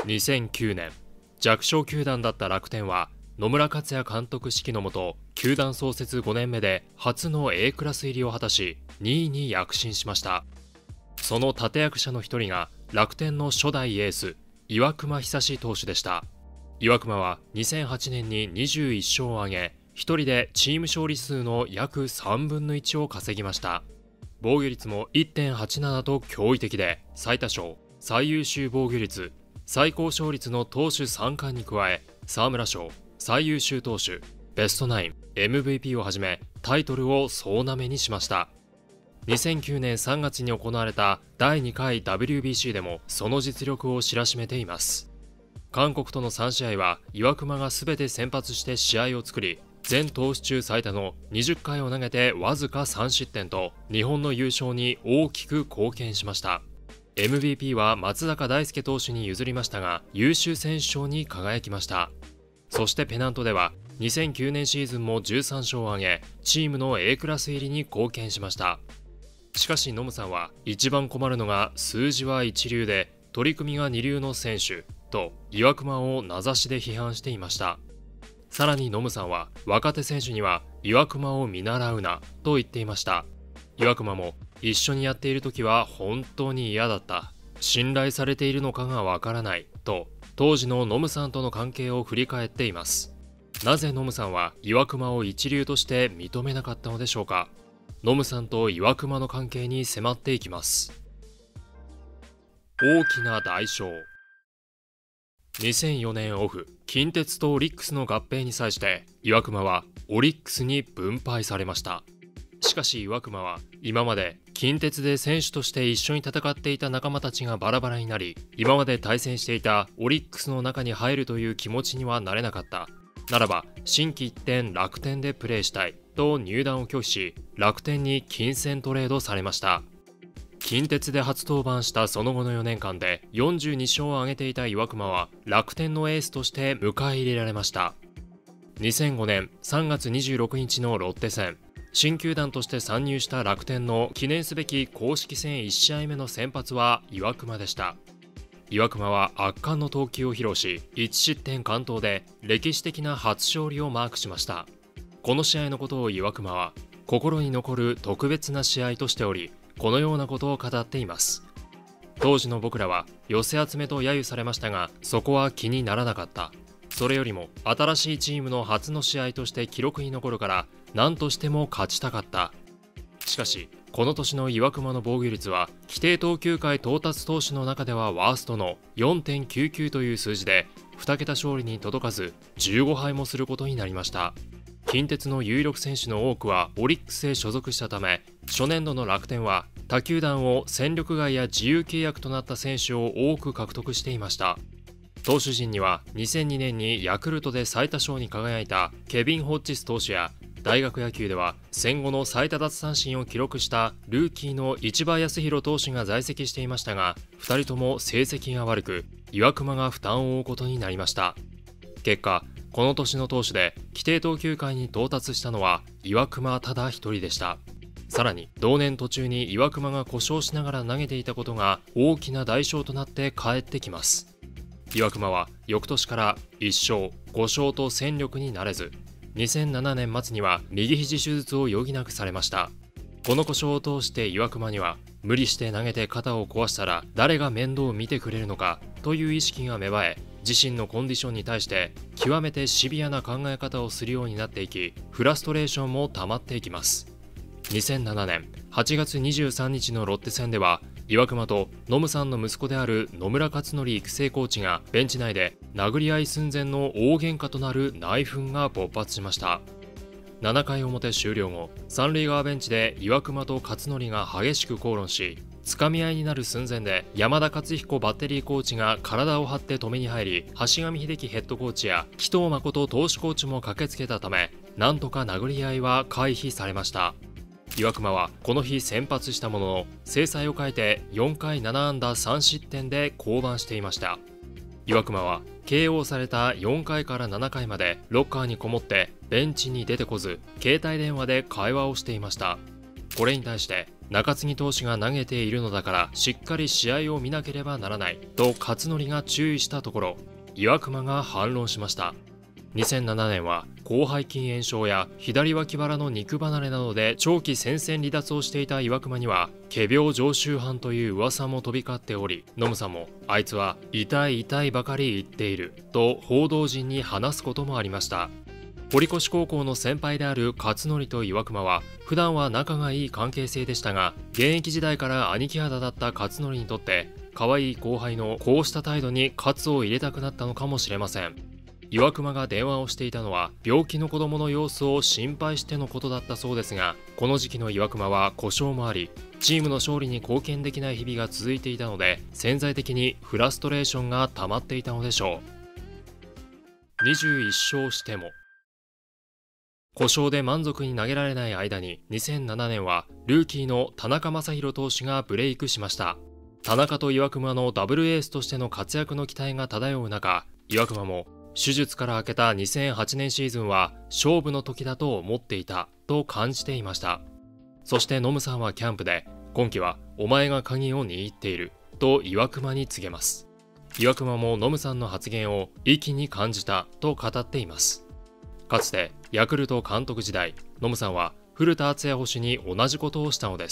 2009年、弱小球団だった楽天は野村克也監督指揮のもと、球団創設5年目で初の A クラス入りを果たし、2位に躍進しました。その立役者の一人が楽天の初代エース、岩隈久志投手でした。岩隈は2008年に21勝を挙げ、一人でチーム勝利数の約3分の1を稼ぎました。防御率も 1.87 と驚異的で、最多勝、最優秀防御率、最高勝率の投手3冠に加え、沢村賞、最優秀投手、ベストナイン、MVP をはじめタイトルを総なめにしました。2009年3月に行われた第2回 WBC でもその実力を知らしめています。韓国との3試合は岩隈が全て先発して試合を作り、全投手中最多の20回を投げてわずか3失点と日本の優勝に大きく貢献しました。MVP は松坂大輔投手に譲りましたが、優秀選手賞に輝きました。そしてペナントでは2009年シーズンも13勝を挙げ、チームの A クラス入りに貢献しました。しかしノムさんは、一番困るのが数字は一流で取り組みが二流の選手と岩隈を名指しで批判していました。さらにノムさんは、若手選手には岩隈を見習うなと言っていました。岩隈も、一緒にやっている時は本当に嫌だった、信頼されているのかがわからないと当時のノムさんとの関係を振り返っています。なぜノムさんは岩隈を一流として認めなかったのでしょうか。ノムさんと岩隈の関係に迫っていきます。大きな代償。2004年オフ、近鉄とオリックスの合併に際して岩隈はオリックスに分配されました。しかし岩隈は今まで近鉄で選手として一緒に戦っていた仲間たちがバラバラになり、今まで対戦していたオリックスの中に入るという気持ちにはなれなかった。ならば心機一転楽天でプレーしたいと入団を拒否し、楽天に金銭トレードされました。近鉄で初登板したその後の4年間で42勝を挙げていた岩隈は楽天のエースとして迎え入れられました。2005年3月26日のロッテ戦、新球団として参入した楽天の記念すべき公式戦1試合目の先発は岩隈でした。岩隈は圧巻の投球を披露し、1失点完投で歴史的な初勝利をマークしました。この試合のことを岩隈は、心に残る特別な試合としており、このようなことを語っています。当時の僕らは寄せ集めと揶揄されましたが、そこは気にならなかった。それよりも新しいチームの初の試合として記録に残るから何としても勝ちたかった。しかしこの年の岩隈の防御率は規定投球回到達投手の中ではワーストの 4.99 という数字で、2桁勝利に届かず15敗もすることになりました。近鉄の有力選手の多くはオリックスへ所属したため、初年度の楽天は他球団を戦力外や自由契約となった選手を多く獲得していました。投手陣には2002年にヤクルトで最多勝に輝いたケビン・ホッジス投手や、大学野球では戦後の最多奪三振を記録したルーキーの市場康弘投手が在籍していましたが、2人とも成績が悪く岩隈が負担を負うことになりました。結果、この年の投手で規定投球回に到達したのは岩隈ただ一人でした。さらに同年途中に岩隈が故障しながら投げていたことが大きな代償となって帰ってきます。岩隈は翌年から1勝5勝と戦力になれず、2007年末には右肘手術を余儀なくされました。この故障を通して岩隈には、無理して投げて肩を壊したら誰が面倒を見てくれるのかという意識が芽生え、自身のコンディションに対して極めてシビアな考え方をするようになっていき、フラストレーションも溜まっていきます。2007年8月23日のロッテ戦では、岩隈とノムさんの息子である野村克則育成コーチがベンチ内で殴り合い寸前の大喧嘩となる内紛が勃発しました。7回表終了後、三塁側ベンチで岩隈と克則が激しく口論し、つかみ合いになる寸前で山田勝彦バッテリーコーチが体を張って止めに入り、橋上秀樹ヘッドコーチや紀藤誠投手コーチも駆けつけたため、なんとか殴り合いは回避されました。岩隈はこの日先発したものの、精彩を欠いて4回7安打3失点で降板していました。岩隈は KO された4回から7回までロッカーにこもってベンチに出てこず、携帯電話で会話をしていました。これに対して中継ぎ投手が投げているのだからしっかり試合を見なければならないと勝則が注意したところ、岩隈が反論しました。2007年は広背筋炎症や左脇腹の肉離れなどで長期戦線離脱をしていた岩隈には仮病常習犯という噂も飛び交っており、ノムさんもあいつは痛い痛いばかり言っていると報道陣に話すこともありました。堀越高校の先輩である勝則と岩隈は普段は仲がいい関係性でしたが、現役時代から兄貴肌だった勝則にとって可愛い後輩のこうした態度に喝を入れたくなったのかもしれません。岩隈が電話をしていたのは病気の子供の様子を心配してのことだったそうですが、この時期の岩隈は故障もあり、チームの勝利に貢献できない日々が続いていたので、潜在的にフラストレーションが溜まっていたのでしょう。21勝しても。故障で満足に投げられない間に2007年はルーキーの田中将大投手がブレイクしました。田中と岩隈のダブルエースとしての活躍の期待が漂う中、岩隈も手術から明けた2008年シーズンは勝負の時だと思っていたと感じていました。そしてノムさんはキャンプで、今季はお前が鍵を握っていると岩隈に告げます。岩隈もノムさんの発言を意気に感じたと語っています。かつてヤクルト監督時代、ノムさんは古田敦也捕手に同じことをしたのです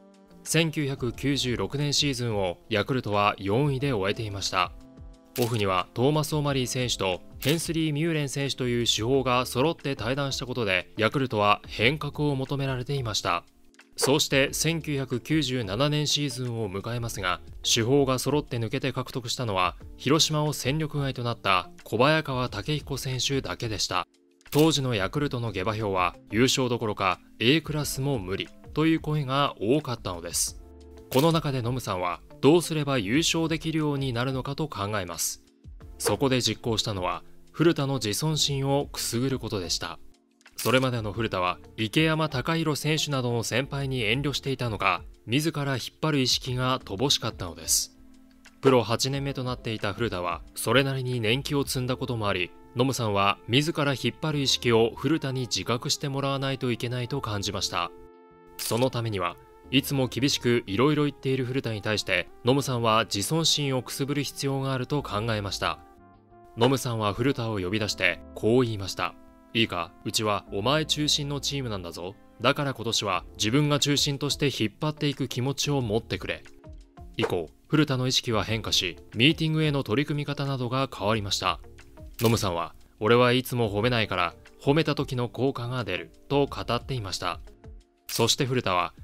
。1996年シーズンをヤクルトは4位で終えていました。オフにはトーマス・オマリー選手とヘンスリー・ミューレン選手という主砲が揃って退団したことで、ヤクルトは変革を求められていました。そうして1997年シーズンを迎えますが、主砲が揃って抜けて獲得したのは広島を戦力外となった小早川毅彦選手だけでした。当時のヤクルトの下馬評は優勝どころか A クラスも無理という声が多かったのです。この中でノムさんはどうすれば優勝できるようになるのかと考えます。そこで実行したのは古田の自尊心をくすぐることでした。それまでの古田は池山隆弘選手などの先輩に遠慮していたのか、自ら引っ張る意識が乏しかったのです。プロ8年目となっていた古田はそれなりに年季を積んだこともあり、ノムさんは自ら引っ張る意識を古田に自覚してもらわないといけないと感じました。そのためにはいつも厳しくいろいろ言っている古田に対してノムさんは自尊心をくすぶる必要があると考えました。ノムさんは古田を呼び出してこう言いました。いいか、うちはお前中心のチームなんだぞ。だから今年は自分が中心として引っ張っていく気持ちを持ってくれ。以降古田の意識は変化し、ミーティングへの取り組み方などが変わりました。ノムさんは俺はいつも褒めないから褒めた時の効果が出ると語っていました。そして古田は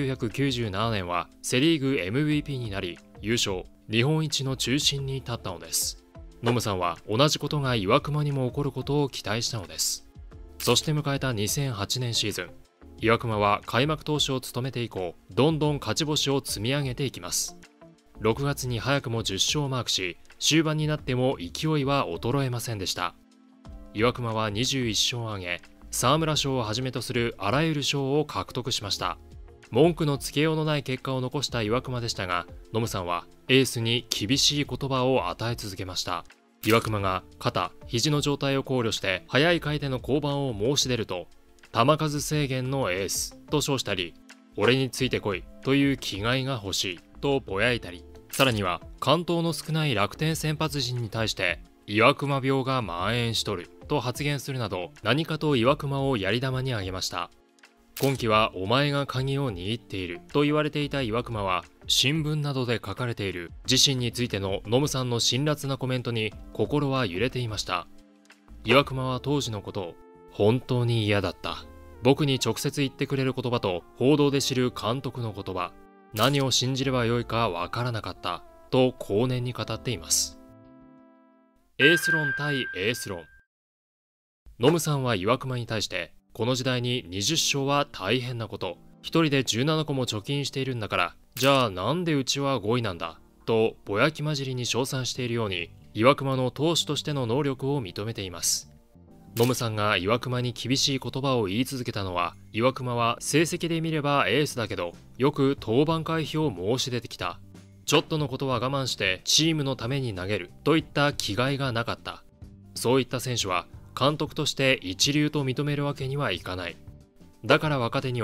1997年はセリーグ MVP になり優勝、日本一の中心に立ったのです。ノムさんは同じことが岩隈にも起こることを期待したのです。そして迎えた2008年シーズン、岩隈は開幕投手を務めて以降どんどん勝ち星を積み上げていきます。6月に早くも10勝をマークし、終盤になっても勢いは衰えませんでした。岩隈は21勝を挙げ、沢村賞をはじめとするあらゆる賞を獲得しました。文句のつけようのない結果を残した岩隈でしたが、ノムさんはエースに厳しい言葉を与え続けました。岩隈が肩、肘の状態を考慮して早い回転の降板を申し出ると、球数制限のエースと称したり、俺についてこいという気概が欲しいとぼやいたり、さらには完投の少ない楽天先発陣に対して岩隈病が蔓延しとると発言するなど、何かと岩隈をやり玉に挙げました。今季はお前が鍵を握っていると言われていた岩隈は、新聞などで書かれている自身についてのノムさんの辛辣なコメントに心は揺れていました。岩隈は当時のことを、本当に嫌だった。僕に直接言ってくれる言葉と報道で知る監督の言葉、何を信じればよいかわからなかったと後年に語っています。エース論対エース論。ノムさんは岩隈に対して、この時代に20勝は大変なこと、一人で17個も貯金しているんだから、じゃあなんでうちは5位なんだとぼやき混じりに称賛しているように、岩隈の投手としての能力を認めています。ノムさんが岩隈に厳しい言葉を言い続けたのは、岩隈は成績で見ればエースだけどよく登板回避を申し出てきた、ちょっとのことは我慢してチームのために投げるといった気概がなかった、そういった選手は監督として一流と認めるわけにはいかない。だから若手には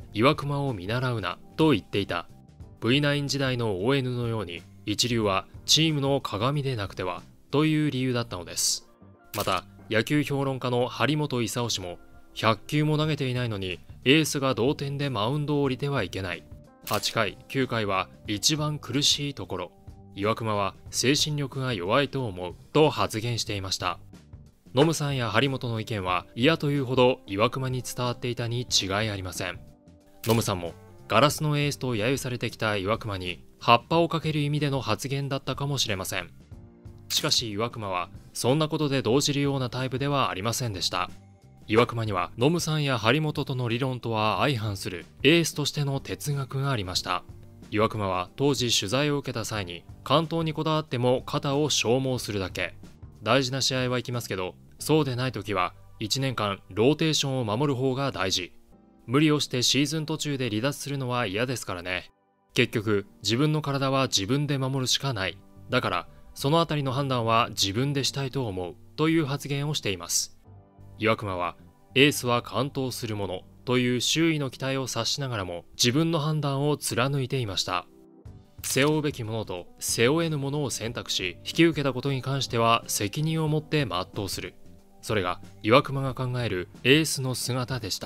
岩隈を見習うなと言っていた。 V9 時代の ON のように一流はチームの鏡でなくてはという理由だったのです。また野球評論家の張本勲氏も、100球も投げていないのにエースが同点でマウンドを降りてはいけない、8回9回は一番苦しいところ、岩隈は精神力が弱いと思うと発言していました。ノムさんや張本の意見は嫌というほど岩隈に伝わっていたに違いありません。ノムさんもガラスのエースと揶揄されてきた岩隈に葉っぱをかける意味での発言だったかもしれません。しかし岩隈はそんなことで動じるようなタイプではありませんでした。岩隈にはノムさんや張本との理論とは相反するエースとしての哲学がありました。岩隈は当時取材を受けた際に、完投にこだわっても肩を消耗するだけ、大事な試合は行きますけど、そうでない時は1年間ローテーションを守る方が大事、無理をしてシーズン途中で離脱するのは嫌ですからね。結局自分の体は自分で守るしかない、だからそのあたりの判断は自分でしたいと思うという発言をしています。岩隈はエースは完投するものという周囲の期待を察しながらも、自分の判断を貫いていました。背負うべきものと背負えぬものを選択し、引き受けたことに関しては責任を持って全うする、それが岩隈が考えるエースの姿でした。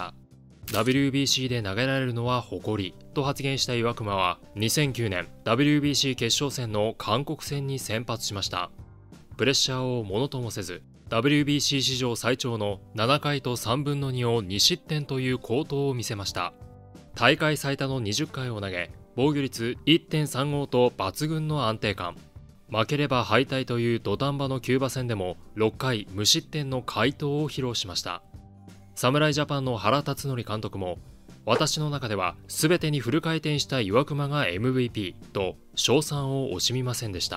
WBC で投げられるのは誇りと発言した岩隈は、2009年 WBC 決勝戦の韓国戦に先発しました。プレッシャーをものともせず、WBC 史上最長の7回と3分の2を2失点という好投を見せました。大会最多の20回を投げ、防御率 1.35 と抜群の安定感。負ければ敗退という土壇場のキューバ戦でも6回無失点の快投を披露しました。侍ジャパンの原辰徳監督も、私の中では全てにフル回転した岩隈が MVP と称賛を惜しみませんでした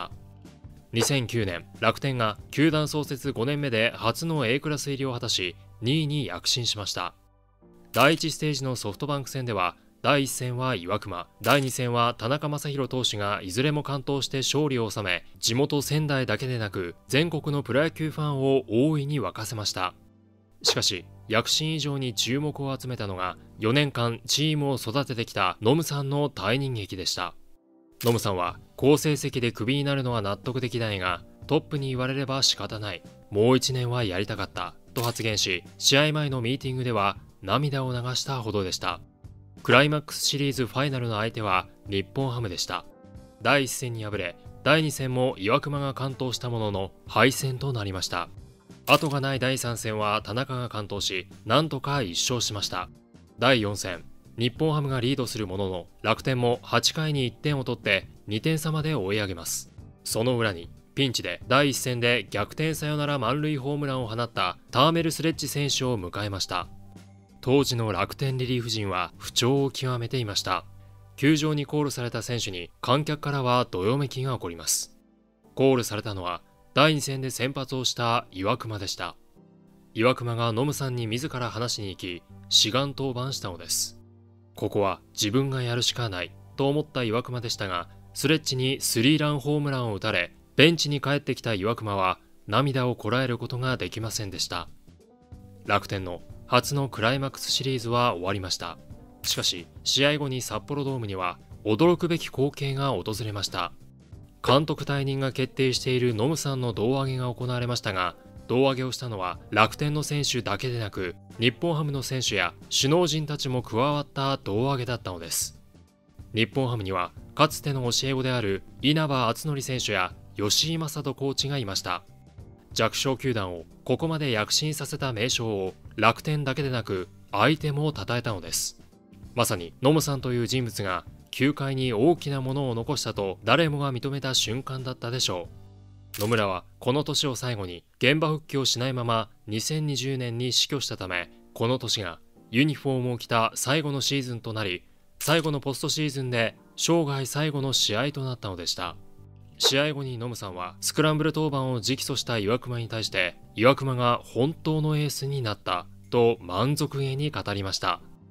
。2009年、楽天が球団創設5年目で初の A クラス入りを果たし、2位に躍進しました。第1ステージのソフトバンク戦では、第1戦は岩隈、第2戦は田中将大投手がいずれも完投して勝利を収め、地元仙台だけでなく全国のプロ野球ファンを大いに沸かせました。しかし躍進以上に注目を集めたのが、4年間チームを育ててきたノムさんの退任劇でした。ノムさんは好成績でクビになるのは納得できないが、トップに言われれば仕方ない、もう1年はやりたかったと発言し、試合前のミーティングでは涙を流したほどでした。クライマックスシリーズファイナルの相手は日本ハムでした。第1戦に敗れ、第2戦も岩隈が完投したものの敗戦となりました。後がない第3戦は田中が完投し、なんとか1勝しました。第4戦、日本ハムがリードするものの、楽天も8回に1点を取って2点差まで追い上げます。その裏にピンチで第1戦で逆転サヨナラ満塁ホームランを放ったターメル・スレッジ選手を迎えました。当時の楽天リリーフ陣は不調を極めていました。球場にコールされた選手に観客からはどよめきが起こります。コールされたのは第2戦で先発をした岩隈でした。岩隈がノムさんに自ら話しに行き、志願登板したのです。ここは自分がやるしかないと思った岩隈でしたが、スレッジにスリーランホームランを打たれ、ベンチに帰ってきた岩隈は涙をこらえることができませんでした。楽天の初のクライマックスシリーズは終わりました。しかし試合後に札幌ドームには驚くべき光景が訪れました。監督退任が決定しているノムさんの胴上げが行われましたが、胴上げをしたのは楽天の選手だけでなく、日本ハムの選手や首脳陣たちも加わった胴上げだったのです。日本ハムにはかつての教え子である稲葉篤紀選手や吉井正人コーチがいました。弱小球団をここまで躍進させた名将を楽天だけでなく相手も称えたのです。まさにノムさんという人物が球界に大きなものを残したと誰もが認めた瞬間だったでしょう。野村はこの年を最後に現場復帰をしないまま2020年に死去したため、この年がユニフォームを着た最後のシーズンとなり、最後のポストシーズンで生涯最後の試合となったのでした。試合後にノムさんはスクランブル登板を直訴した岩隈に対して、岩隈が本当のエースになったと満足げに語りました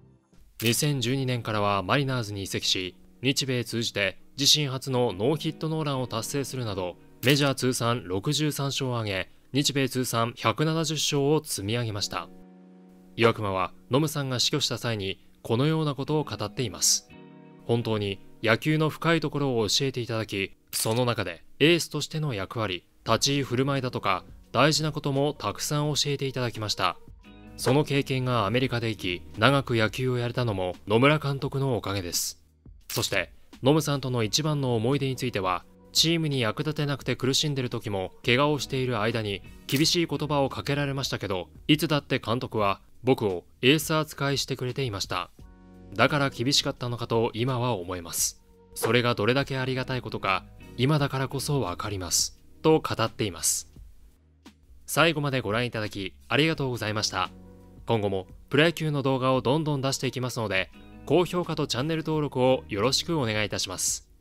。2012年からはマリナーズに移籍し、日米通じて自身初のノーヒットノーランを達成するなど、メジャー通算63勝を挙げ、日米通算170勝を積み上げました。岩隈はノムさんが死去した際にこのようなことを語っています。本当に野球の深いところを教えていただき、その中でエースとしての役割、立ち居振る舞いだとか大事なこともたくさん教えていただきました。その経験がアメリカで生き、長く野球をやれたのも野村監督のおかげです。そしてノムさんとの一番の思い出については、チームに役立てなくて苦しんでる時も怪我をしている間に厳しい言葉をかけられましたけど、いつだって監督は僕をエース扱いしてくれていました。だから厳しかったのかと今は思います。それがどれだけありがたいことか今だからこそわかりますと語っています。最後までご覧いただきありがとうございました。今後もプロ野球の動画をどんどん出していきますので、高評価とチャンネル登録をよろしくお願いいたします。